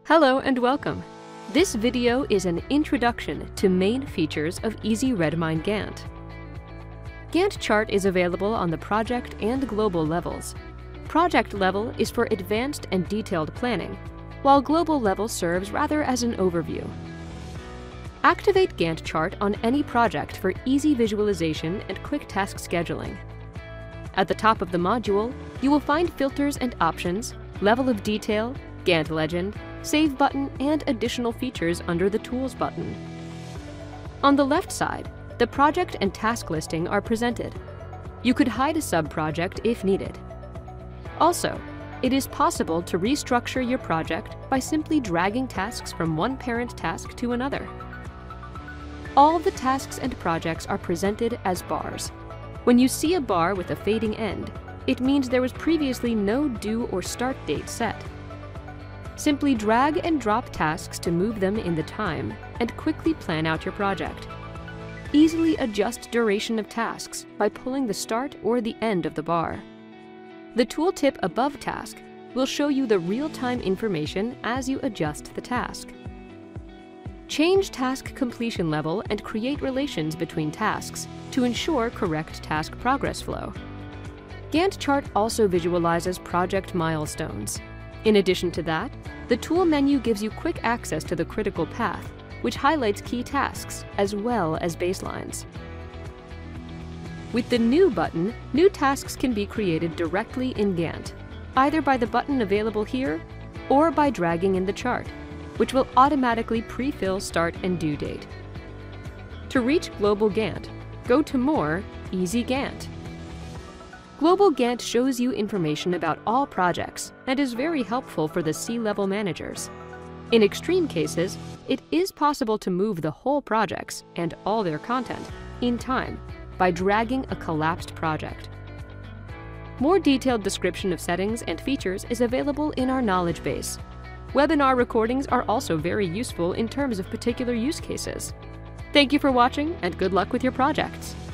Hello and welcome. This video is an introduction to main features of Easy Redmine Gantt. Gantt chart is available on the project and global levels. Project level is for advanced and detailed planning, while global level serves rather as an overview. Activate Gantt chart on any project for easy visualization and quick task scheduling. At the top of the module, you will find filters and options, level of detail, Gantt legend, Save button, and additional features under the Tools button. On the left side, the project and task listing are presented. You could hide a sub-project if needed. Also, it is possible to restructure your project by simply dragging tasks from one parent task to another. All the tasks and projects are presented as bars. When you see a bar with a fading end, it means there was previously no due or start date set. Simply drag and drop tasks to move them in the time and quickly plan out your project. Easily adjust duration of tasks by pulling the start or the end of the bar. The tooltip above task will show you the real-time information as you adjust the task. Change task completion level and create relations between tasks to ensure correct task progress flow. Gantt chart also visualizes project milestones. In addition to that, the tool menu gives you quick access to the critical path, which highlights key tasks as well as baselines. With the New button, new tasks can be created directly in Gantt, either by the button available here or by dragging in the chart, which will automatically pre-fill start and due date. To reach Global Gantt, go to More, Easy Gantt. Global Gantt shows you information about all projects and is very helpful for the C-level managers. In extreme cases, it is possible to move the whole projects and all their content in time by dragging a collapsed project. More detailed description of settings and features is available in our knowledge base. Webinar recordings are also very useful in terms of particular use cases. Thank you for watching and good luck with your projects.